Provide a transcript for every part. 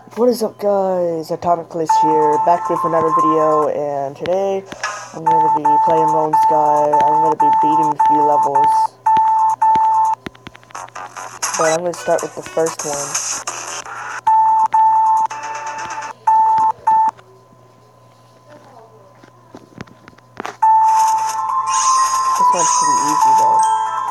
What is up, guys? Atomicless here, back with another video, and today I'm going to be playing Lone Sky. I'm going to be beating a few levels, but I'm going to start with the first one. This one's pretty easy, though.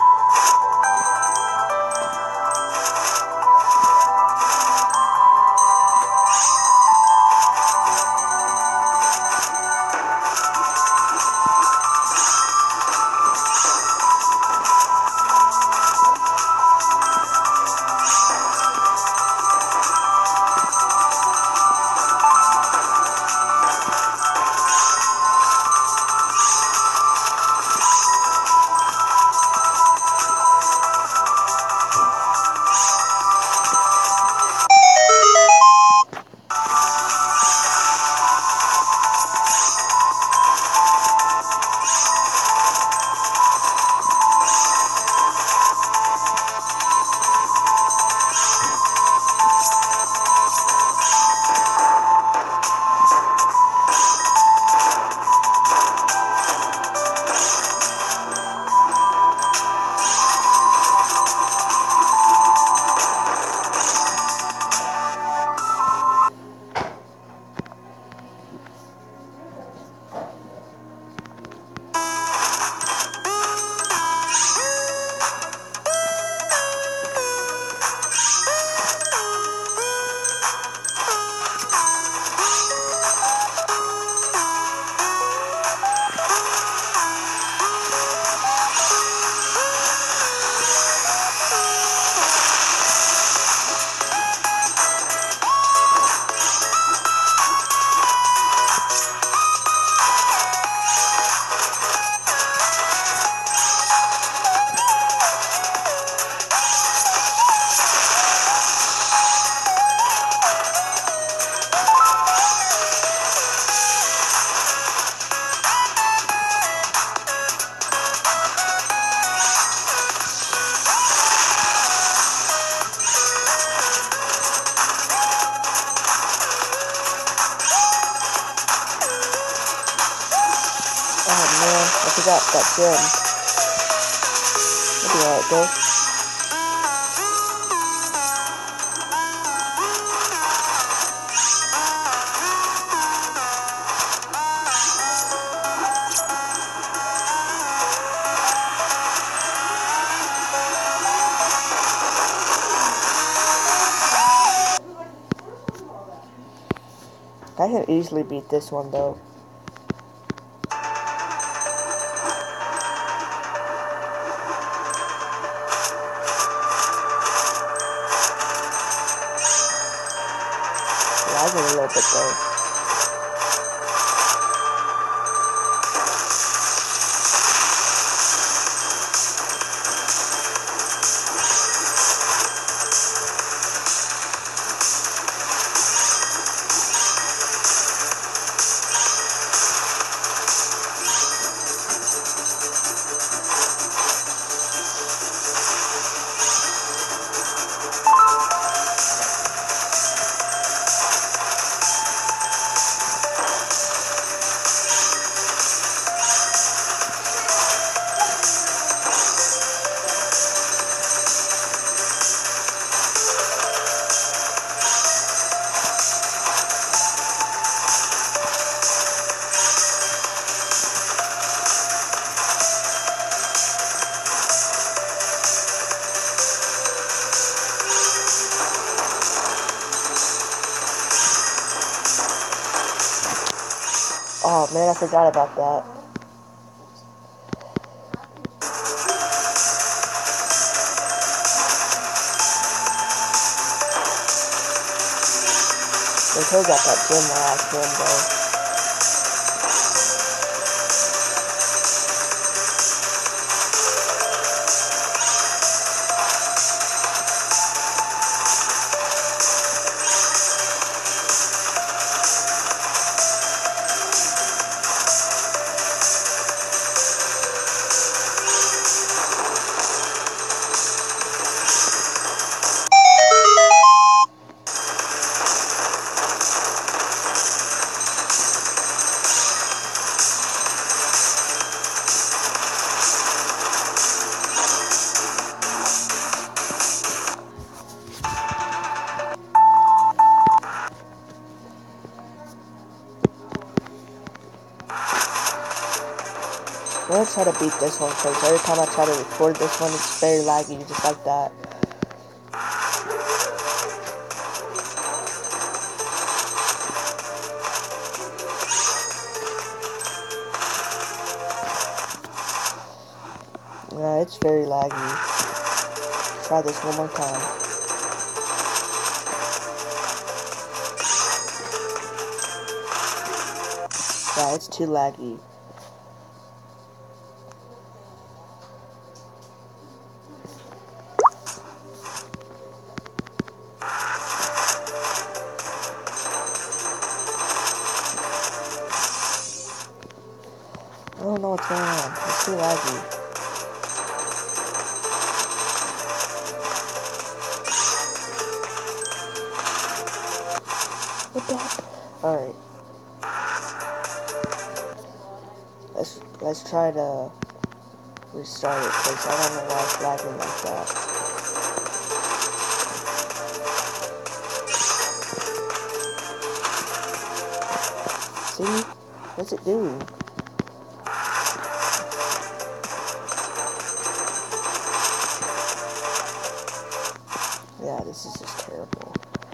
Oh man, I forgot that gem. I'll be alright, though. I can easily beat this one, though. Lagging a little bit, though. Oh man, I forgot about that. They could have got that gem when I asked him, though. gonna try to beat this one because every time I try to record this one, it's very laggy, just like that. Yeah, it's very laggy. Try this one more time. Yeah, it's too laggy. I don't know what's going on. It's too laggy. What the heck? Alright. Let's try to restart it because I don't know why it's lagging like that. See? What's it doing? Yeah, this is just terrible.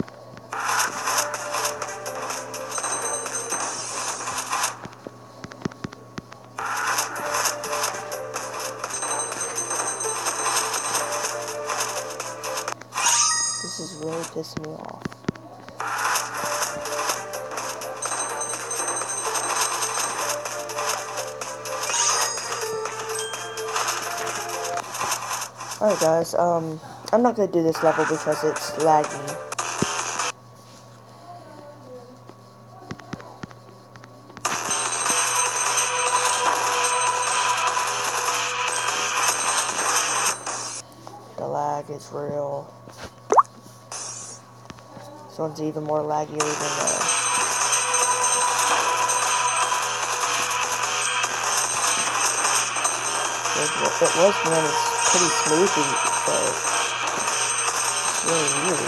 This is really pissing me off. Alright guys, I'm not gonna do this level because it's laggy. The lag is real. This one's even more laggier than it was when it's pretty smooth, but it's really weird.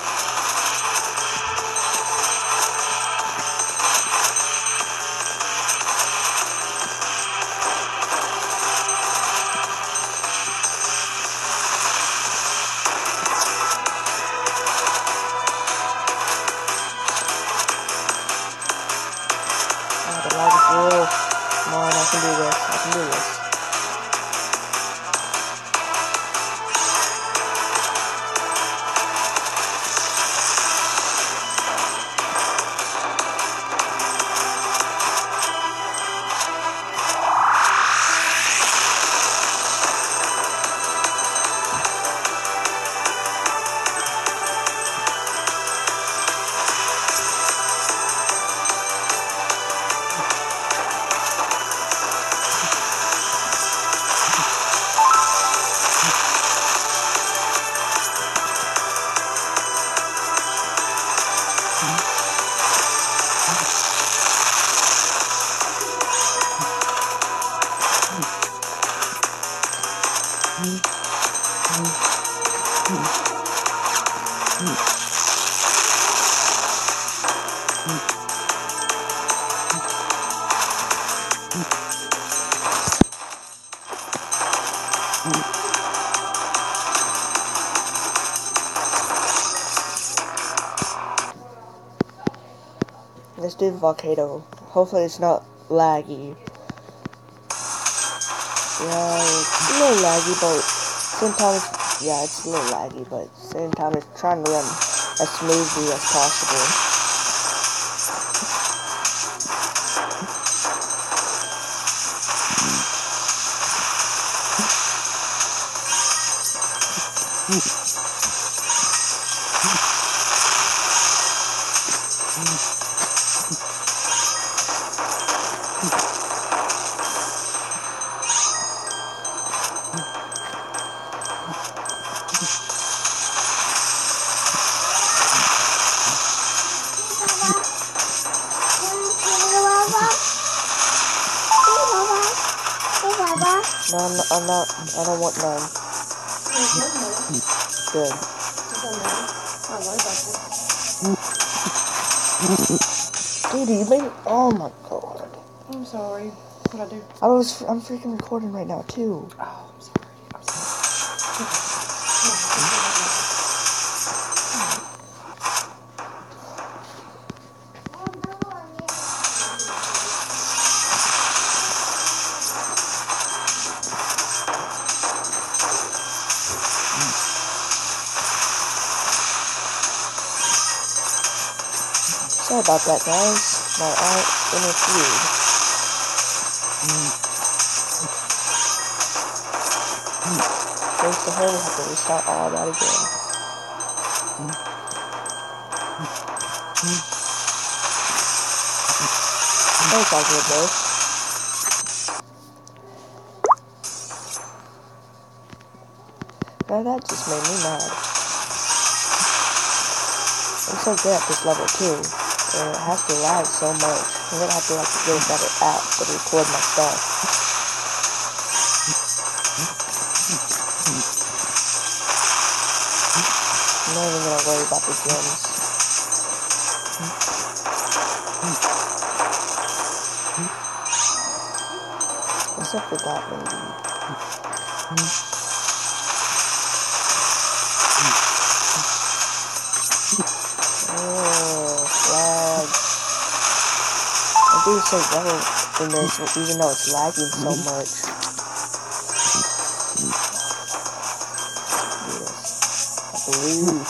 The lag is real. Come on, I can do this. I can do this. Let's do the volcano. Hopefully it's not laggy. Yeah, it's a little laggy, but sometimes, yeah, it's a little laggy, but at the same time it's trying to run as smoothly as possible. No, I'm not, I don't want none. Good. Dude, you made, oh my god. I'm sorry. What'd I do? I'm freaking recording right now too. Oh, I'm sorry. I'm Sorry about that, guys. My aunt interfered. Thanks to her, we have to restart all that again. It's all good, though. Now that just made me mad. I'm so good at this level too, and it has to lag so much. I'm gonna have to get a better app to record my stuff. I'm not even gonna worry about the gems. Except for that, maybe. Lag. I'm doing so well in this, even though it's lagging so much. Yes. I believe.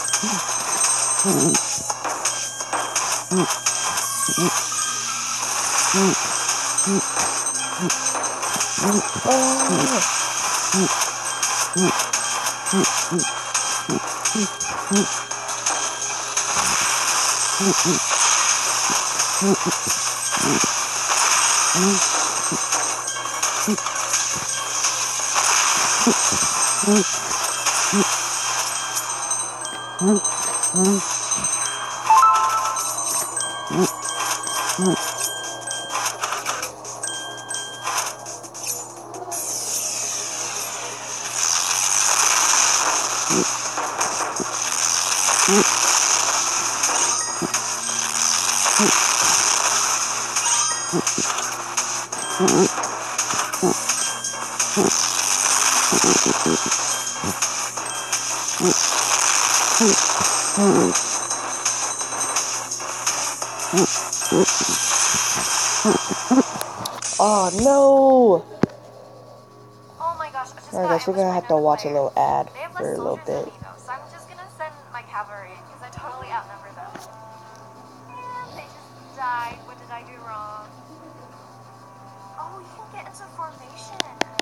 Oh no! Oh my gosh, I just Alright guys, we're gonna have to watch a little ad for a little bit. So I'm just gonna send my cavalry because I totally outnumber them. And they just died. What did I do wrong? Oh, you can get into formation.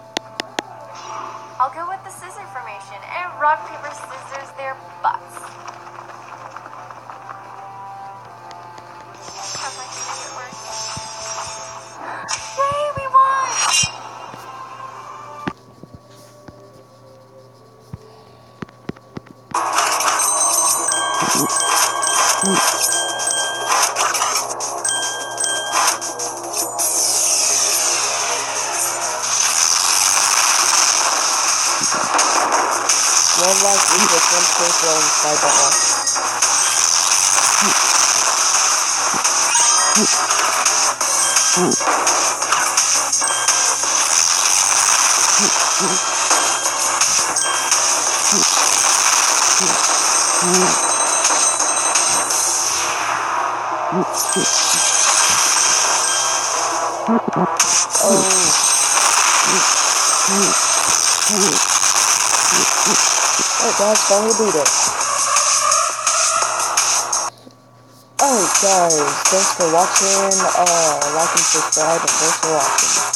I'll go with the scissor formation and rock, paper, scissors their butts. Have my favorite work. Yay, we won! One life equals one point roll inside the ball. Alright guys, finally beat it. Alright guys, thanks for watching, like and subscribe, and thanks for watching.